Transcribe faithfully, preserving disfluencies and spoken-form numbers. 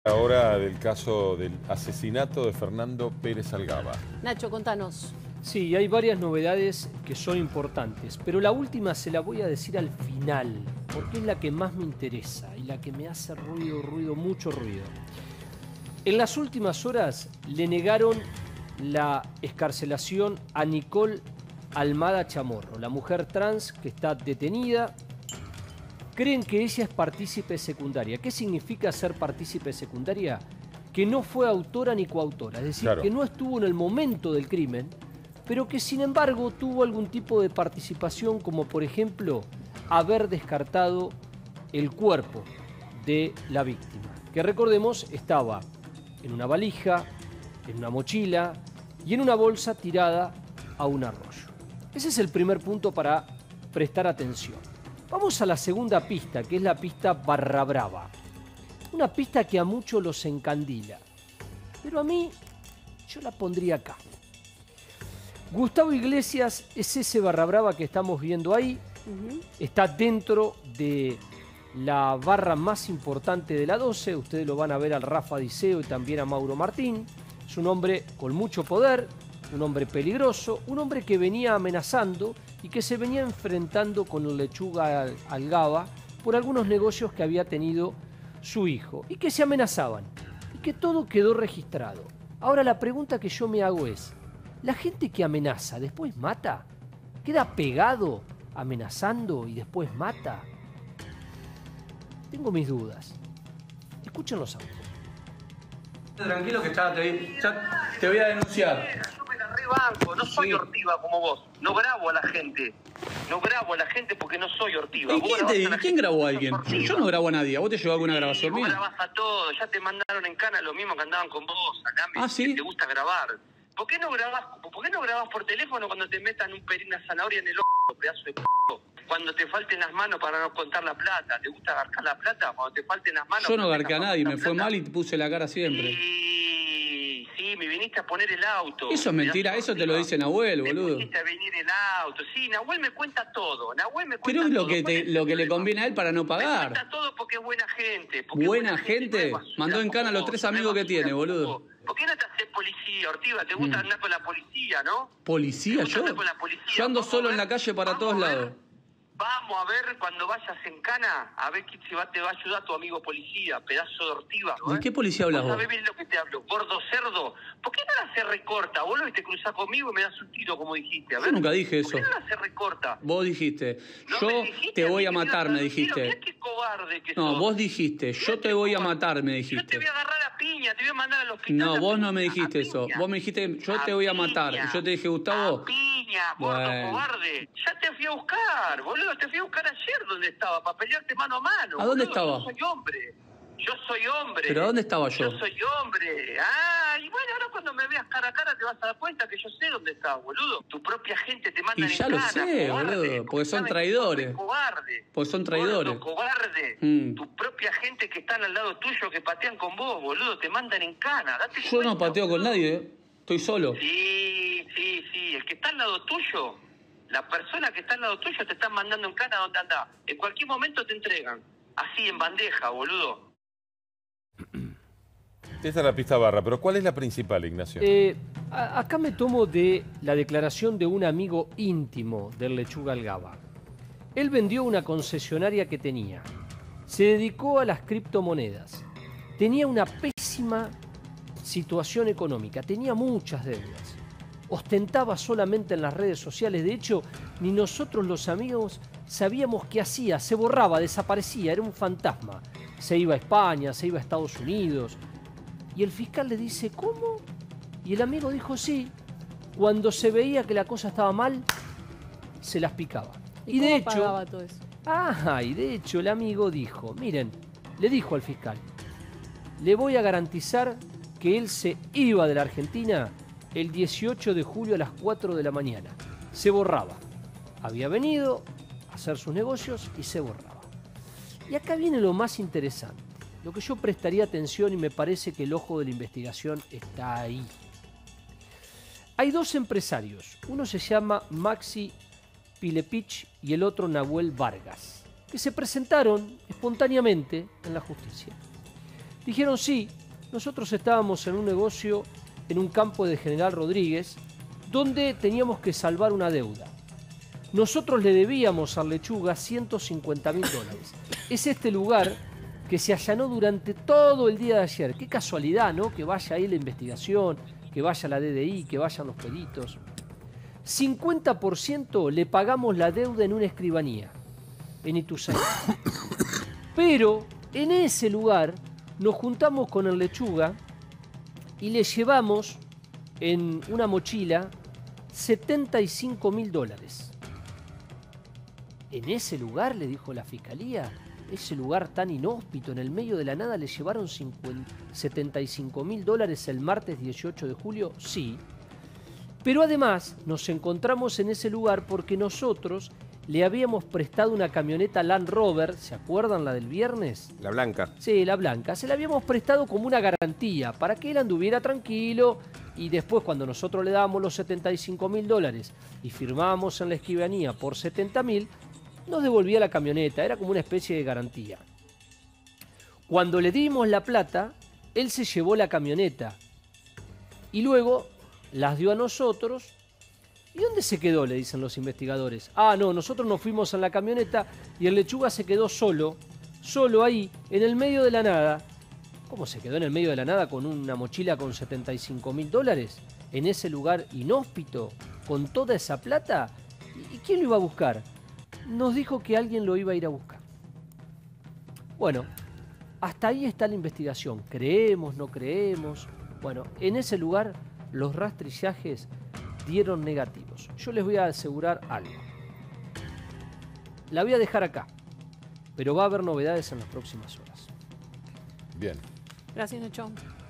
Ahora del caso del asesinato de Fernando Pérez Algaba. Nacho, contanos. Sí, hay varias novedades que son importantes, pero la última se la voy a decir al final, porque es la que más me interesa y la que me hace ruido, ruido, mucho ruido. En las últimas horas le negaron la excarcelación a Nicole Almada Chamorro, la mujer trans que está detenida. Creen que ella es partícipe secundaria. ¿Qué significa ser partícipe secundaria? Que no fue autora ni coautora, es decir, claro, que no estuvo en el momento del crimen, pero que sin embargo tuvo algún tipo de participación, como por ejemplo haber descartado el cuerpo de la víctima, que recordemos estaba en una valija, en una mochila y en una bolsa tirada a un arroyo. Ese es el primer punto para prestar atención. Vamos a la segunda pista, que es la pista Barra Brava. Una pista que a muchos los encandila, pero a mí yo la pondría acá. Gustavo Iglesias es ese Barra Brava que estamos viendo ahí. Uh-huh. Está dentro de la barra más importante de la doce. Ustedes lo van a ver al Rafa Diceo y también a Mauro Martín. Es un hombre con mucho poder, un hombre peligroso, un hombre que venía amenazando y que se venía enfrentando con el Lechuga Algaba por algunos negocios que había tenido su hijo y que se amenazaban y que todo quedó registrado. Ahora la pregunta que yo me hago es, ¿la gente que amenaza después mata? ¿Queda pegado amenazando y después mata? Tengo mis dudas. Escuchen los audios. Tranquilo que ya te, ya te voy a denunciar. Banco, no soy sí. Ortiva como vos, no grabo a la gente, no grabo a la gente porque no soy Ortiva. ¿Y quién, te, ¿quién grabó a alguien? Yo no grabo a nadie, ¿a vos te llegó alguna sí, grabación vos mía? grabás a todos, ya te mandaron en cana lo mismo que andaban con vos, acá me ¿Ah, sí? te gusta grabar. ¿Por qué no grabás, por qué no grabás por teléfono cuando te metan un perín, una zanahoria en el ojo, pedazo de p***? Cuando te falten las manos para no contar la plata, ¿te gusta agarcar la plata? Cuando te falten las manos... Yo no agarqué a nadie, me fue mal y te puse la cara siempre. Sí, sí, me viniste a poner el auto. Eso es mentira, eso te lo dice Nahuel, boludo. Me viniste a venir el auto, sí, Nahuel me cuenta todo, Nahuel me cuenta Pero es lo todo. que, te, lo que le conviene a él para no pagar. Me cuenta todo porque es buena gente. Buena, buena gente, gente no mandó en cana a los tres amigos que tiene, boludo. ¿Por qué no te haces policía, Ortiva? ¿Te gusta mm. andar con la policía, no? ¿Policía yo? Con la policía? Yo ando solo en la calle para todos lados. Vamos a ver cuando vayas en cana, a ver quién se va, te va a ayudar tu amigo policía, pedazo de Ortiva. ¿De qué policía hablas vos? ¿Sabés bien lo que te hablo? Gordo cerdo. ¿Por qué no la se recorta, boludo, y te cruzás conmigo y me das un tiro como dijiste? A ver, yo nunca dije eso. ¿Por qué no la se recorta? Vos dijiste, no yo dijiste, te voy a matar, me dijiste. Mirá qué cobarde que no, sos. vos dijiste, yo te voy a matar, me dijiste. Yo te voy a agarrar a piña, te voy a mandar al hospital. No, vos piña, no me dijiste eso. Vos me dijiste, yo te voy a matar. Y yo te dije, Gustavo... A piña, gordo bueno. cobarde. Ya te fui a buscar, boludo, te fui a buscar ayer donde estaba, para pelearte mano a mano. ¿A dónde boludo. estaba? Yo soy hombre. Yo soy hombre. ¿Pero a dónde estaba yo? Yo soy hombre. Ah, y bueno, ahora cuando me veas cara a cara te vas a dar cuenta que yo sé dónde estás, boludo. Tu propia gente te manda en cana. Y ya lo sé, cobarde, boludo, porque son traidores. Cobarde. Porque son traidores. Gordo, cobarde. Mm. Tu propia gente que están al lado tuyo, que patean con vos, boludo, te mandan en cana. Date yo cuenta, no pateo boludo. con nadie, ¿eh? Estoy solo. Sí, sí, sí. El que está al lado tuyo, la persona que está al lado tuyo te están mandando en cana donde andás. En cualquier momento te entregan. Así, en bandeja, boludo. Esta es la pista Barra, pero ¿cuál es la principal, Ignacio? Eh, a, acá me tomo de la declaración de un amigo íntimo del Lechuga Algaba. Él vendió una concesionaria que tenía. Se dedicó a las criptomonedas. Tenía una pésima situación económica. Tenía muchas deudas. Ostentaba solamente en las redes sociales. De hecho, ni nosotros los amigos sabíamos qué hacía. Se borraba, desaparecía, era un fantasma. Se iba a España, se iba a Estados Unidos. Y el fiscal le dice, ¿cómo? Y el amigo dijo, sí. Cuando se veía que la cosa estaba mal, se las picaba. ¿Y, y de cómo hecho, pagaba todo eso? Ah, y de hecho el amigo dijo, miren, le dijo al fiscal, le voy a garantizar que él se iba de la Argentina el dieciocho de julio a las cuatro de la mañana. Se borraba. Había venido a hacer sus negocios y se borraba. Y acá viene lo más interesante. Lo que yo prestaría atención y me parece que el ojo de la investigación está ahí. Hay dos empresarios. Uno se llama Maxi Pilepich y el otro Nahuel Vargas, que se presentaron espontáneamente en la justicia. Dijeron sí, nosotros estábamos en un negocio en un campo de General Rodríguez donde teníamos que salvar una deuda. Nosotros le debíamos al Lechuga ciento cincuenta mil dólares. Es este lugar que se allanó durante todo el día de ayer. Qué casualidad, ¿no? Que vaya ahí la investigación, que vaya la D D I, que vayan los peritos. cincuenta por ciento le pagamos la deuda en una escribanía, en Ituzaingó. Pero en ese lugar nos juntamos con el Lechuga y le llevamos en una mochila setenta y cinco mil dólares. En ese lugar, le dijo la fiscalía, ese lugar tan inhóspito, en el medio de la nada, le llevaron setenta y cinco mil dólares el martes dieciocho de julio, sí. Pero además nos encontramos en ese lugar porque nosotros le habíamos prestado una camioneta Land Rover, ¿se acuerdan la del viernes? La blanca. Sí, la blanca. Se la habíamos prestado como una garantía para que él anduviera tranquilo y después cuando nosotros le dábamos los setenta y cinco mil dólares y firmábamos en la escribanía por setenta mil, nos devolvía la camioneta, era como una especie de garantía. Cuando le dimos la plata, él se llevó la camioneta y luego las dio a nosotros. ¿Y dónde se quedó?, le dicen los investigadores. Ah, no, nosotros nos fuimos en la camioneta y el Lechuga se quedó solo, solo ahí, en el medio de la nada. ¿Cómo se quedó en el medio de la nada con una mochila con setenta y cinco mil dólares? En ese lugar inhóspito, con toda esa plata. ¿Y quién lo iba a buscar? Nos dijo que alguien lo iba a ir a buscar. Bueno, hasta ahí está la investigación. ¿Creemos, no creemos? Bueno, en ese lugar los rastrillajes dieron negativos. Yo les voy a asegurar algo. La voy a dejar acá, pero va a haber novedades en las próximas horas. Bien. Gracias, Nacho.